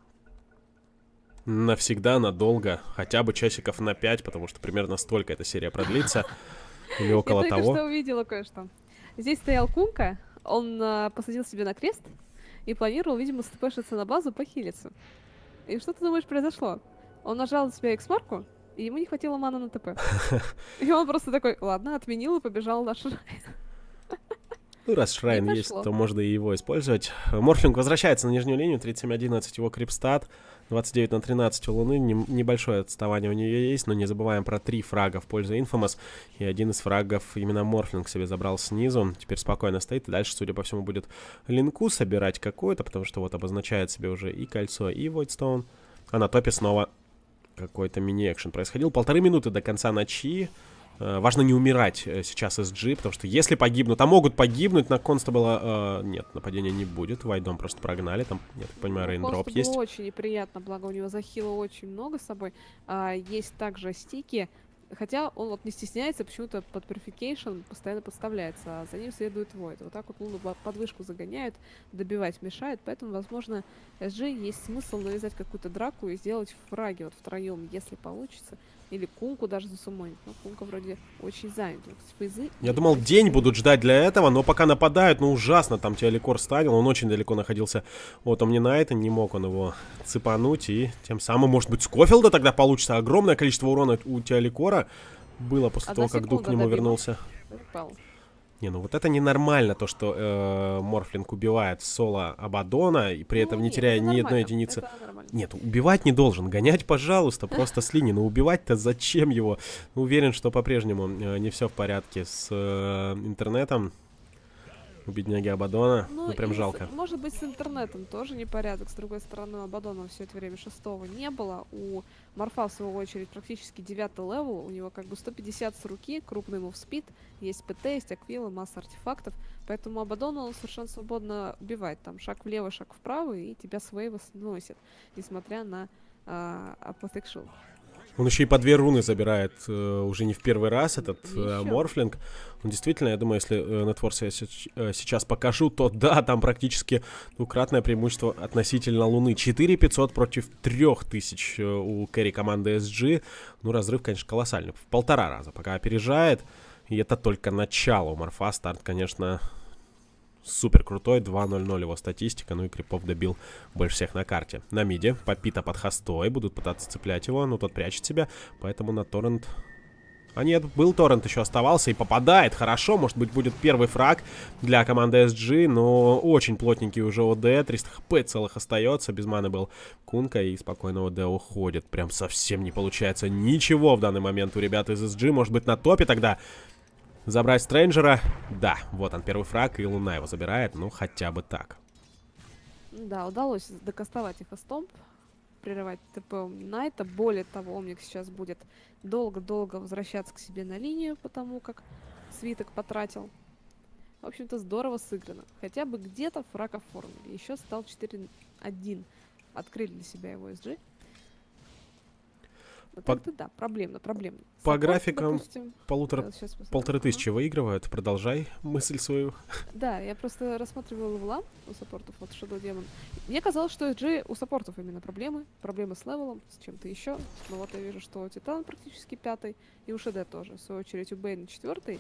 навсегда, надолго. Хотя бы часиков на пять, потому что примерно столько эта серия продлится. Или около того. Я того. только что увидела кое-что. Здесь стоял Кунка. Он а, посадил себе на крест и планировал, видимо, стпшиться на базу, похилиться. И что ты думаешь произошло? Он нажал на себя икс-марку, и ему не хватило мана на ТП. И он просто такой, ладно, отменил и побежал на шрайн. Ну, раз шрайн есть, то можно и его использовать. Морфлинг возвращается на нижнюю линию. тридцать семь одиннадцать его крипстат. двадцать девять на тринадцать у Луны. Небольшое отставание у нее есть, но не забываем про три фрага в пользу Infamous. И один из фрагов именно Морфлинг себе забрал снизу. Теперь спокойно стоит. И дальше, судя по всему, будет линку собирать какую-то, потому что вот обозначает себе уже и кольцо, и Voidstone. А на топе снова какой-то мини-экшен происходил. Полторы минуты до конца ночи. Uh, важно не умирать uh, сейчас эс джи, потому что если погибнут, а могут погибнуть, на Констабла uh, нет, нападения не будет. Вайдом просто прогнали, там, я так понимаю, рейндроп есть. Было очень неприятно, благо у него захила очень много с собой. Uh, есть также стики, хотя он вот не стесняется, почему-то под Purification постоянно подставляется, а за ним следует Void. Вот так вот Луну под вышку загоняют, добивать мешает, поэтому, возможно, эс джи есть смысл навязать какую-то драку и сделать фраги вот втроем, если получится. Или Кунку даже засумонить. Но Кунка вроде очень занят. Фейзы Я думал, день будут ждать для этого, но пока нападают, ну ужасно. Там Теоликор станил, он очень далеко находился от Омнинайта, не мог он его цепануть. И тем самым, может быть, Скофилда тогда получится. Огромное количество урона у Теоликора было после Одна того, как Дух к нему добила. вернулся. Упал. Не, ну вот это ненормально, то, что э, Морфлинг убивает соло Абадона, и при Ну, этом не нет, теряя это ни одной нормально, единицы. это нормально. Нет, убивать не должен. Гонять, пожалуйста, просто с линии. Но убивать-то зачем его? Уверен, что по-прежнему э, не все в порядке с э, интернетом. У бедняги Абадона. Ну, Ну, прям и с- жалко. может быть, с интернетом тоже непорядок. С другой стороны, у Абадона все это время шестого не было. У Морфа, в свою очередь, практически девятый левел. У него как бы сто пятьдесят с руки, крупный мувспид. Есть ПТ, есть аквилы, масса артефактов. Поэтому Абадона он совершенно свободно убивает. Там шаг влево, шаг вправо, и тебя с вейва сносит. Несмотря на а, Apothec Shield. Он еще и по две руны забирает э, уже не в первый раз, этот э, Еще. Морфлинг. Он действительно, я думаю, если э, Нетворс я се- э, сейчас покажу, то да, там практически двукратное преимущество относительно Луны. четыре тысячи пятьсот против три тысячи э, у кэрри команды эс джи. Ну, разрыв, конечно, колоссальный. В полтора раза пока опережает. И это только начало у Морфа. Старт, конечно, супер крутой. два ноль ноль его статистика. Ну и Крипов добил больше всех на карте. На миде Попита под хостой. Будут пытаться цеплять его. Но тот прячет себя. Поэтому на торрент... А нет, был торрент, еще оставался. И попадает. Хорошо. Может быть, будет первый фраг для команды эс джи. Но очень плотненький уже ОД. триста хп целых остается. Без маны был Кунка. И спокойно ОД уходит. Прям совсем не получается ничего в данный момент у ребят из эс джи. Может быть, на топе тогда... Забрать Стрэнджера. Да, вот он, первый фраг, и Луна его забирает. Ну, хотя бы так. Да, удалось докастовать их Стомп, прерывать ТП Найта. Более того, Омник сейчас будет долго-долго возвращаться к себе на линию, потому как свиток потратил. В общем-то, здорово сыграно. Хотя бы где-то фраг оформили. Еще стал четыре один. Открыли для себя его эс джи. Вот По- это да, проблемно, проблемно. По Саппорт, графикам допустим, полутора, да, сейчас посмотрим. полторы Ага. тысячи выигрывают. Продолжай мысль свою. Да, я просто рассматривала левела у саппортов от Shadow Demon. Мне казалось, что эс джи у саппортов именно проблемы. Проблемы с левелом, с чем-то еще. Но вот я вижу, что у Титана практически пятый, и у ШД тоже. В свою очередь у Бейна четвертый,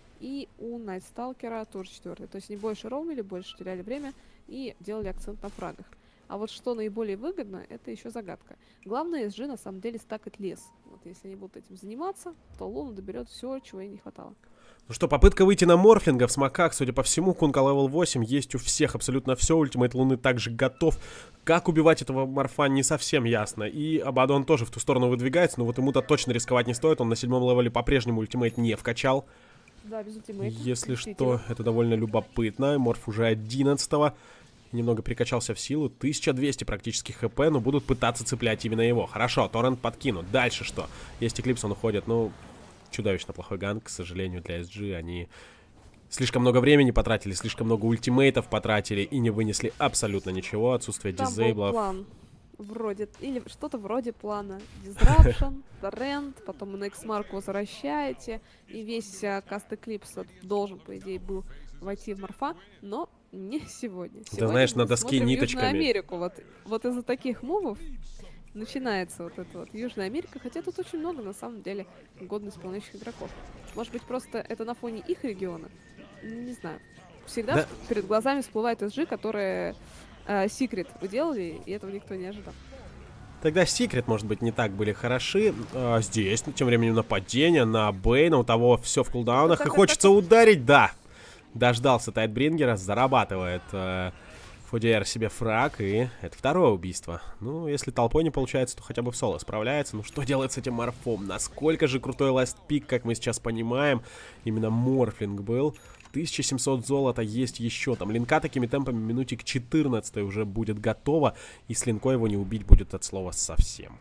и у Найтсталкера тоже четвертый. То есть они больше роумили, больше теряли время и делали акцент на фрагах. А вот что наиболее выгодно, это еще загадка. Главное эс джи на самом деле стакать лес. Вот если они будут этим заниматься, то Луна доберет все, чего ей не хватало. Ну что, попытка выйти на Морфлинга в смоках, судя по всему, Кунка левел восемь, есть у всех абсолютно все, ультимейт Луны также готов. Как убивать этого Морфа, не совсем ясно. И Абадон тоже в ту сторону выдвигается, но вот ему-то точно рисковать не стоит, он на седьмом левеле по-прежнему ультимейт не вкачал. Да, без ультимейта. Если что, действительно. это довольно любопытно. Морф уже одиннадцатого. Немного прикачался в силу. тысяча двести практически хп, но будут пытаться цеплять именно его. Хорошо, торрент подкинут. Дальше что? Есть эклипс, он уходит. Ну, чудовищно плохой ганг, к сожалению, для эс джи. Они слишком много времени потратили, слишком много ультимейтов потратили и не вынесли абсолютно ничего. Отсутствие Там был дизейблов. план. Вроде, или что-то вроде плана. Disruption, торрент, потом на X-Mark возвращаете, и весь uh, каст Eclipse должен, по идее, был войти в Морфа, но не сегодня. Да Сегодня знаешь, мы на доске смотрим ниточками. Южную Америку. Вот, вот из-за таких мувов начинается вот это вот Южная Америка, хотя тут очень много, на самом деле, годно исполняющих игроков. Может быть, просто это на фоне их региона? Не знаю. Всегда Да. перед глазами всплывает эс джи, которые Секрет вы делали, и этого никто не ожидал. Тогда Секрет, может быть, не так были хороши. А, здесь, ну, тем временем, нападение на Бейна. У того все в кулдаунах. Так, И так, хочется ударить, да. Дождался Тайтбрингера, зарабатывает э, Фудиэр себе фраг. И это второе убийство. Ну, если толпой не получается, то хотя бы в соло справляется. Ну, что делать с этим Морфом? Насколько же крутой ластпик, как мы сейчас понимаем. Именно Морфлинг был. тысяча семьсот золота есть еще. Там линка такими темпами минуте к четырнадцатой уже будет готова. И с линкой его не убить будет от слова совсем.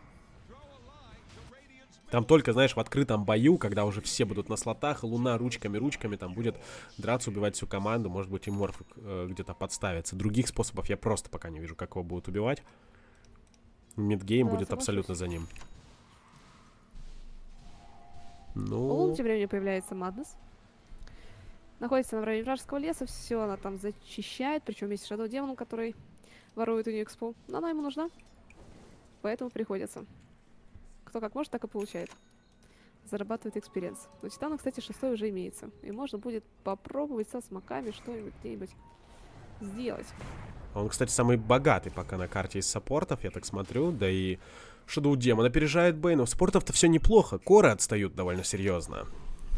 Там только, знаешь, в открытом бою, когда уже все будут на слотах, Луна ручками-ручками там будет драться, убивать всю команду. Может быть, и Морф э, где-то подставится. Других способов я просто пока не вижу, как его будут убивать. Мидгейм Да, будет соглашусь. абсолютно за ним. У Ну... Луны тем временем появляется Маднес. Находится на районе вражеского леса, все она там зачищает, причем есть Shadow Demon, который ворует у нее экспо. Но она ему нужна, поэтому приходится. Кто как может, так и получает. Зарабатывает экспириенс. У Титана, кстати, шестой уже имеется. И можно будет попробовать со смоками что-нибудь где-нибудь сделать. Он, кстати, самый богатый пока на карте из саппортов, я так смотрю. Да и Shadow Demon опережает Бейна. У саппортов-то все неплохо. Коры отстают довольно серьезно.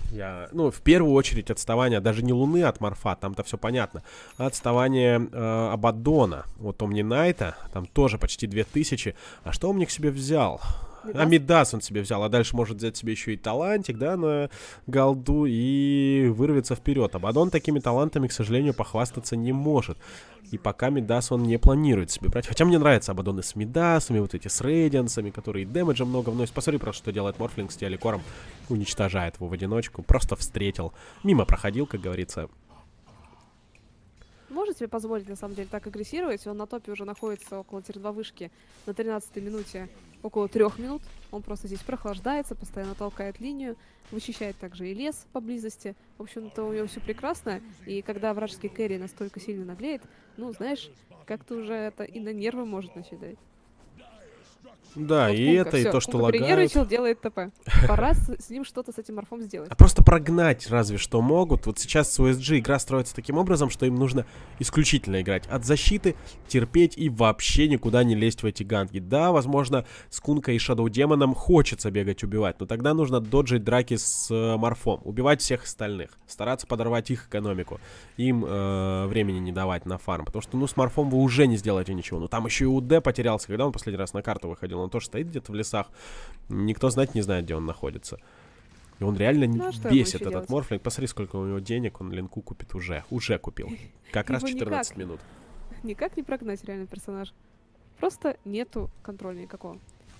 Я, ну, в первую очередь отставание даже не Луны от Морфа, там-то все понятно, а отставание э, Абаддона от Омнинайта, там тоже почти две тысячи. А что Омник себе взял? Мидас? А Мидас он себе взял, а дальше может взять себе еще и талантик, да, на голду и вырвется вперед. Абаддон такими талантами, к сожалению, похвастаться не может. И пока Мидас он не планирует себе брать. Хотя мне нравятся Абаддоны с Мидасами, вот эти с Рейдиансами, которые дэмэджа много вносят. Посмотри просто, что делает Морфлинг с Телекором. Уничтожает его в одиночку. Просто встретил. Мимо проходил, как говорится. Может себе позволить, на самом деле, так агрессировать. Он на топе уже находится около тир два вышки на тринадцатой минуте, около трех минут. Он просто здесь прохлаждается, постоянно толкает линию, вычищает также и лес поблизости. В общем-то, у него все прекрасно. И когда вражеский кэрри настолько сильно наглеет, ну, знаешь, как-то уже это и на нервы может начать давить. Да, Вот и Кунка, это, и всё, то, что Кунка лагает. принервничал, делает ТП. Пора с, с ним что-то с этим морфом сделать. А просто прогнать разве что могут. Вот сейчас с о эс джи игра строится таким образом, что им нужно исключительно играть от защиты, терпеть и вообще никуда не лезть в эти ганги. Да, возможно, с Кункой и Шадоу Демоном хочется бегать убивать, но тогда нужно доджить драки с э, морфом, убивать всех остальных, стараться подорвать их экономику, им э, времени не давать на фарм, потому что, ну, с морфом вы уже не сделаете ничего. Ну, там еще и УД потерялся, когда он последний раз на карту выходил. Он тоже стоит где-то в лесах. Никто знать не знает, где он находится. И он реально Ну, а бесит этот Морфлинг. Посмотри, сколько у него денег. Он линку купит уже. Уже купил. Как раз четырнадцать минут. Никак не прогнать реально персонаж. Просто нету контроля никакого.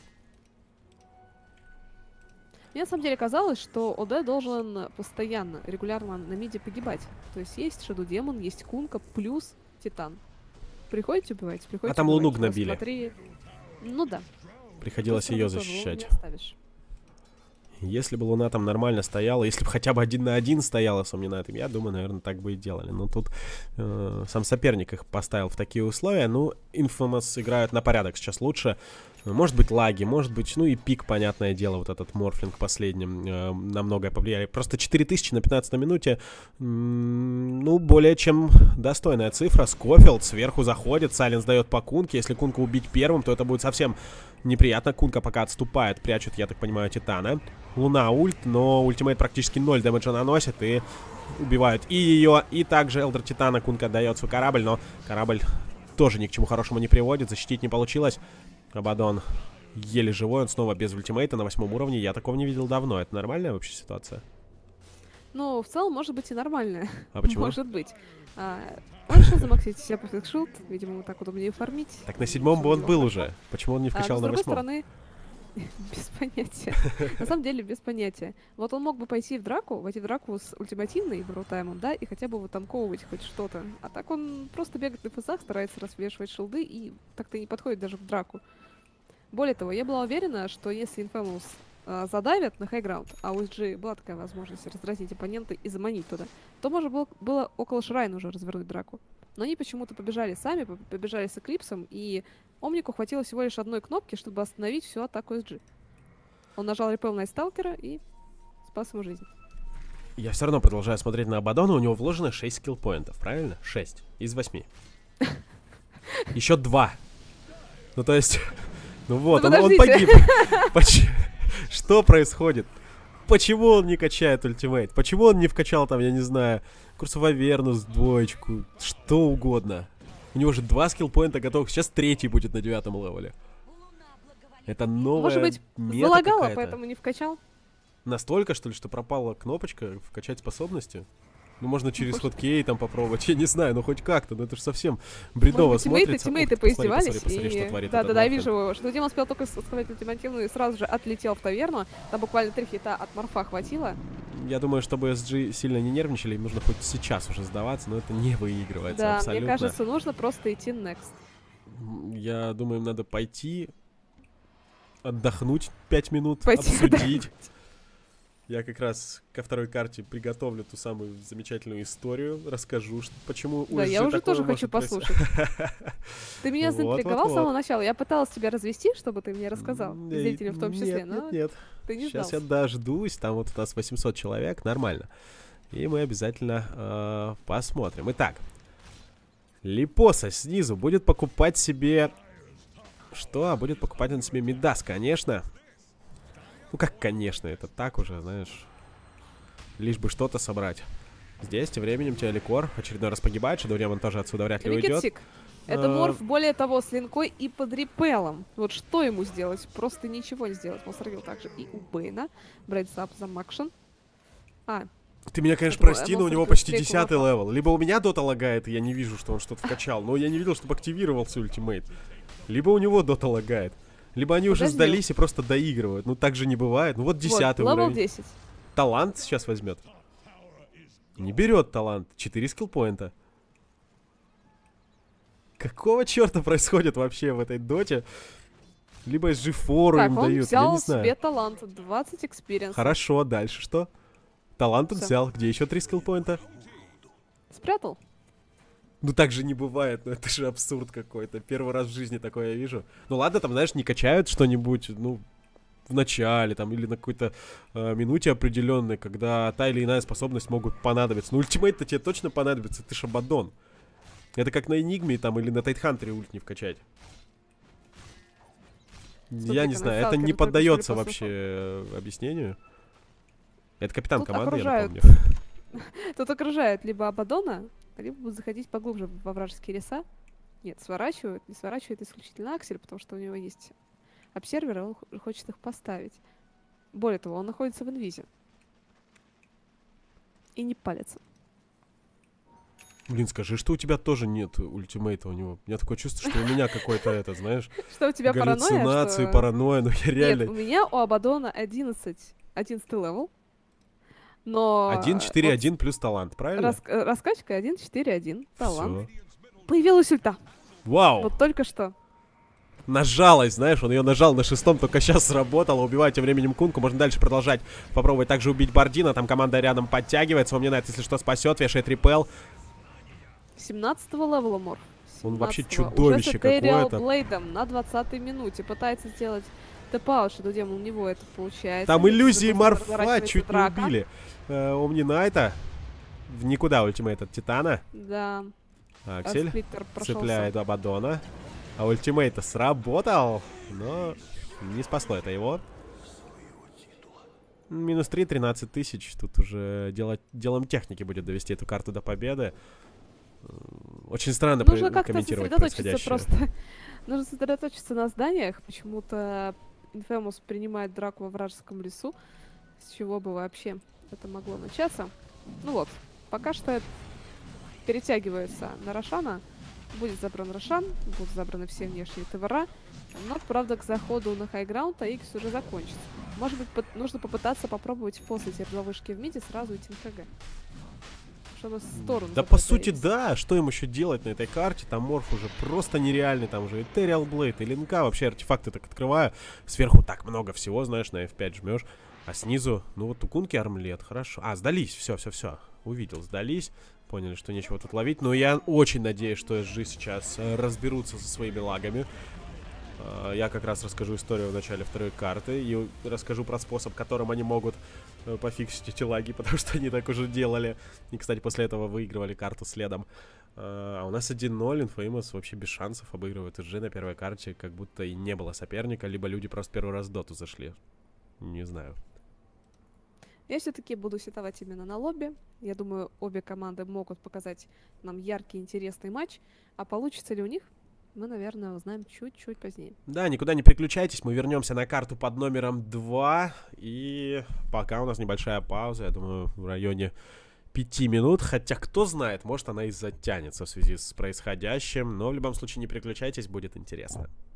Мне на самом деле казалось, что ОД должен постоянно, регулярно на миде погибать. То есть есть Шадоу Демон, есть Кунка, плюс Титан. Приходите убивать, приходите А там убивать. Луну гнобили. Смотри... Ну да. Приходилось Тут ее сразу тоже защищать. Луну не оставишь. Если бы Луна там нормально стояла, если бы хотя бы один на один стояла с Омнинайтом, я думаю, наверное, так бы и делали. Но тут э, сам соперник их поставил в такие условия. Ну, Infamous играют на порядок сейчас лучше. Может быть, лаги, может быть, ну и пик, понятное дело, вот этот Морфлинг последним э, на многое повлияли. Просто четыре тысячи на пятнадцатой минуте, м, ну, более чем достойная цифра. Скофилд сверху заходит, Сайленс дает по Кунке. Если Кунку убить первым, то это будет совсем неприятно. Кунка пока отступает, прячут, я так понимаю, Титана. Луна ульт, но ультимейт практически ноль дэмэджа наносит и убивают и ее, и также Элдер Титана. Кунка дает свой корабль, но корабль тоже ни к чему хорошему не приводит. Защитить не получилось. Абаддон еле живой, он снова без ультимейта на восьмом уровне. Я такого не видел давно. Это нормальная вообще ситуация? Ну, в целом, может быть и нормальная. А почему? Может быть. А, он решил замаксить себя по шилд, видимо, вот так удобнее фармить. Так на седьмом бы он был уже. Почему он не вкачал а, на с другой восьмом? стороны, без понятия. На самом деле, без понятия. Вот он мог бы пойти в драку, войти в драку с ультимативной брутаймом, да, и хотя бы вот танковывать хоть что-то. А так он просто бегает на фазах, старается развешивать шилды и так-то не подходит даже в драку. Более того, я была уверена, что если Infamous э, задавят на хайграунд, а у эс джи была такая возможность раздразнить оппонента и заманить туда, то можно было, было около Шрайна уже развернуть драку. Но они почему-то побежали сами, побежали с Эклипсом, и Омнику хватило всего лишь одной кнопки, чтобы остановить всю атаку эс джи. Он нажал репел на Сталкера и спас ему жизнь. Я все равно продолжаю смотреть на Абаддона. У него вложено шесть скиллпоинтов, правильно? шесть из восьми. Еще два. Ну, то есть... Ну вот, он, он погиб. Поч... Что происходит? Почему он не качает ультимейт? Почему он не вкачал там, я не знаю, курсовую Вернус, двоечку, что угодно? У него же два скиллпоинта готовых. Сейчас третий будет на девятом левеле. Это новая Может быть, мета залагало, какая-то. поэтому не вкачал? Настолько, что ли, что пропала кнопочка вкачать способности? Ну, можно через Может. хоткей там попробовать, я не знаю, ну хоть как-то, но это же совсем бредово Может быть, тиммейты, смотрится. тиммейты Ух ты, посмотри, поиздевались, посмотри, посмотри, и... что творит Да, этот да, да, я Морфлинг. вижу, что Дима успел только сказать ультимативную и сразу же отлетел в таверну. Там буквально три хита от морфа хватило. Я думаю, чтобы эс джи сильно не нервничали, им нужно хоть сейчас уже сдаваться, но это не выигрывается Да, абсолютно. мне кажется, нужно просто идти next. Я думаю, им надо пойти, отдохнуть пять минут, Пойти обсудить. Я как раз ко второй карте приготовлю ту самую замечательную историю, расскажу, что, почему у Да, эс джи я уже такое тоже хочу может происходить. послушать. Ты меня Вот, заинтриговал вот, с самого вот. начала. Я пыталась тебя развести, чтобы ты мне рассказал. М, Зрителям в том числе, Нет, но нет, нет. ты не Сейчас я сдался. дождусь, там вот у нас восемьсот человек, нормально. И мы обязательно э, посмотрим. Итак, Липоса снизу будет покупать себе... Что? А будет покупать он себе Мидас, конечно. Ну как конечно, это так уже, знаешь... Лишь бы что-то собрать. Здесь тем временем Телекор очередной раз погибает. Shadow Demon тоже отсюда вряд ли уйдет. Это морф, более того, с линкой и под репелом. Вот что ему сделать? Просто ничего не сделать. Монстр также и у Бейна. Брейдсап замакшен. А. Ты меня, конечно, прости, но у него почти десятый левел. Либо у меня дота лагает, и я не вижу, что он что-то вкачал. Но я не видел, чтобы активировался ультимейт. Либо у него дота лагает. Либо они уже сдались и просто доигрывают. Ну так же не бывает. Ну вот десятый уровень. Левел десять. Талант сейчас возьмет. Не берет талант. четыре скиллпоинта. Какого черта происходит вообще в этой доте? Либо эс джи фор им дают, я не знаю. Себе талант, двадцать экспириенс. Хорошо, дальше что? Талант он взял. Где еще три скиллпоинта? Спрятал. Ну так же не бывает, ну это же абсурд какой-то. Первый раз в жизни такое я вижу. Ну ладно, там, знаешь, не качают что-нибудь, ну, в начале, там, или на какой-то э, минуте определенной, когда та или иная способность могут понадобиться. Ну ультимейт-то тебе точно понадобится, ты ж Абаддон. Это как на Энигме там или на Тайтхантере ульт не вкачать. Что я не знаю, это не поддается вообще э, объяснению. Это капитан Тут команды, окружают. Я напомню. Тут окружают либо Абаддона, либо будут заходить поглубже во вражеские леса. Нет, сворачивают. Не сворачивает исключительно Аксель, потому что у него есть обсерверы, он хочет их поставить. Более того, он находится в инвизе. И не палится. Блин, скажи, что у тебя тоже нет ультимейта у него. У меня такое чувство, что у меня какой-то это, знаешь... Что у тебя паранойя? Галлюцинации, паранойя, ну я реально... Нет, у меня у Абаддона одиннадцать, одиннадцатый левел. Но... один четыре один плюс талант, правильно? Рас... Раскачка один четыре один. Талант. Всё. Появилась ульта. Вау! Вот только что. Нажалась, знаешь, он ее нажал на шестом, только сейчас сработало. Убивает тем временем Кунку. Можно дальше продолжать. Попробовать также убить Бардина. Там команда рядом подтягивается. Вспоминает, если что, спасет. Вешает репел. семнадцатого левела морф. Он вообще чудовище какое-то. Блейдом на двадцатой минуте пытается сделать тэп-аут, что у него это получается. Там иллюзии морфа чуть драка. Не убили. Э, Омни Найта. В никуда ультимейт от Титана. Да. Аксель цепляет Абаддона. А ультимейт сработал, но не спасло это его. Минус три, тринадцать тысяч. Тут уже дело, делом техники будет довести эту карту до победы. Очень странно комментировать происходящее. Просто нужно сосредоточиться на зданиях. Почему-то Infamous принимает драку во вражеском лесу. С чего бы вообще это могло начаться? Ну вот, пока что перетягивается на Рошана. Будет забран Рошан, будут забраны все внешние ТВРа. Но, правда, к заходу на хайграунд АИКС уже закончится. Может быть, по нужно попытаться попробовать после тердловышки в миде сразу идти на ХГ. Чтобы в сторону. Да, по сути, да. Что им еще делать на этой карте? Там морф уже просто нереальный. Там уже Ethereal Blade и линка. Вообще артефакты так открываю. Сверху так много всего, знаешь, на эф пять жмешь. А снизу, ну вот у Кунки армлет, хорошо. А, сдались, все, все, все. Увидел, сдались. Поняли, что нечего тут ловить. Но я очень надеюсь, что эс джи сейчас разберутся со своими лагами. Я как раз расскажу историю в начале второй карты. И расскажу про способ, которым они могут пофиксить эти лаги. Потому что они так уже делали. И, кстати, после этого выигрывали карту следом. А у нас один ноль. Infamous вообще без шансов обыгрывает эс джи на первой карте. Как будто и не было соперника. Либо люди просто первый раз в доту зашли. Не знаю. Я все-таки буду сетовать именно на лобби. Я думаю, обе команды могут показать нам яркий, интересный матч. А получится ли у них, мы, наверное, узнаем чуть-чуть позднее. Да, никуда не переключайтесь. Мы вернемся на карту под номером два. И пока у нас небольшая пауза. Я думаю, в районе пяти минут. Хотя, кто знает, может, она и затянется в связи с происходящим. Но в любом случае не переключайтесь, будет интересно.